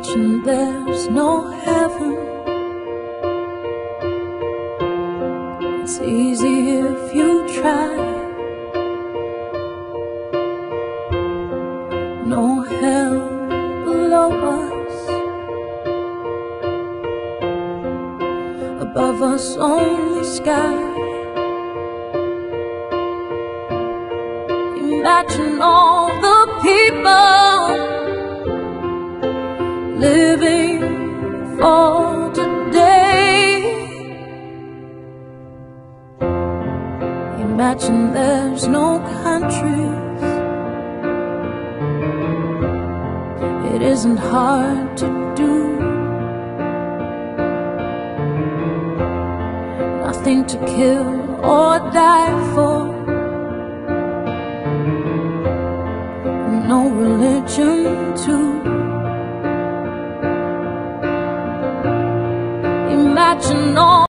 Imagine there's no heaven. It's easy if you try. No hell below us, above us only sky. Imagine all the people living for today. Imagine there's no countries. It isn't hard to do. Nothing to kill or die for. No religion too. Imagine all